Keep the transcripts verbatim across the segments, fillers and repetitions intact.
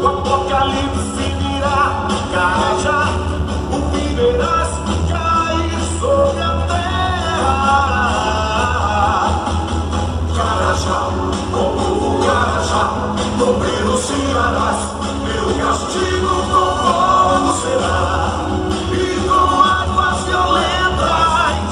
o apocalipse virá. Carajá, o fim verás cair sobre a terra. Carajá, como o Carajá, no brilo cirarás, meu castigo com fogo será, e com águas violentas.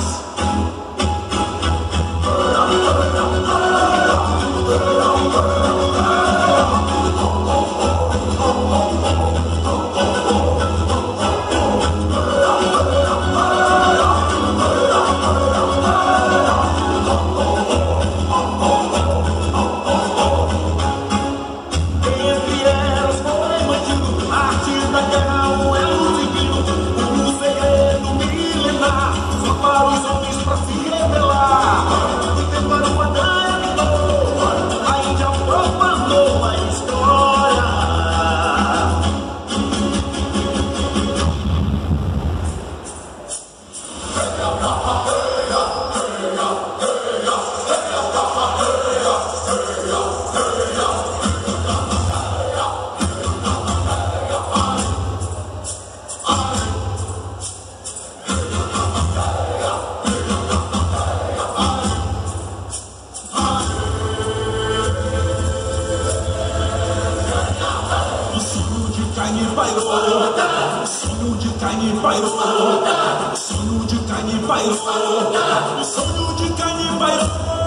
O sonho de carne pairou, o sonho de carne pairou, o sonho de carne pairou.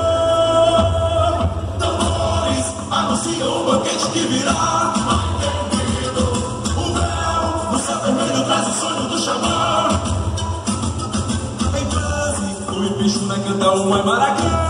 Tambores anunciam o banquete que virá. O véu no céu vermelho traz o sonho do xamã. Em transe, o bicho vai cantar uma maracã.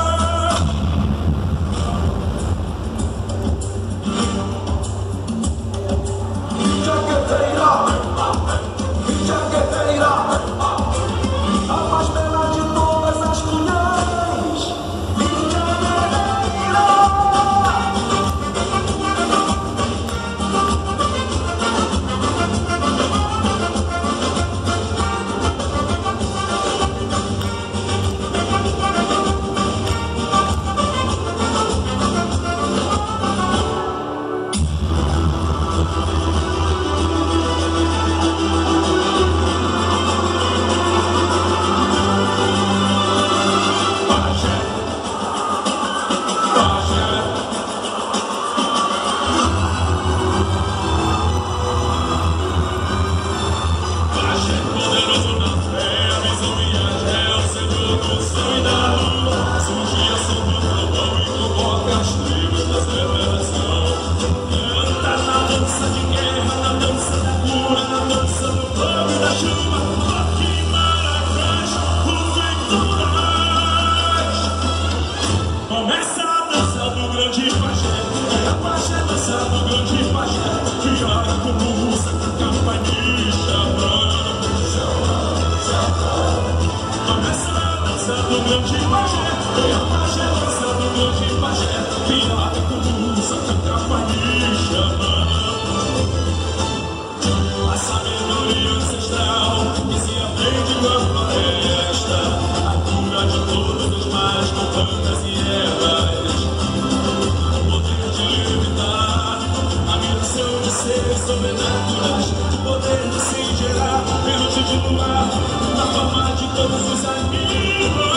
Sobrenaturais, o poder de se gerar, pelo titular, na forma de todos os animais.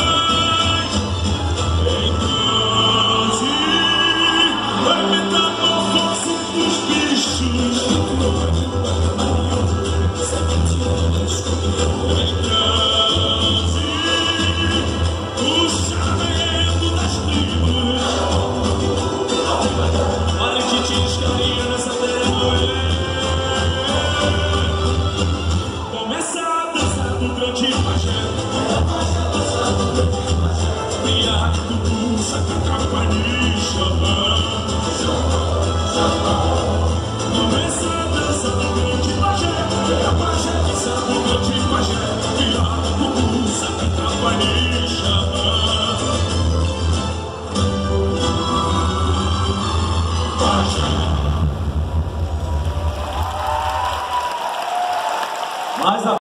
Em transe, a metamorfose dos bichos. Em transe, o chamamento das tribos. Olha que tinhos carinha nessa terra. Mas a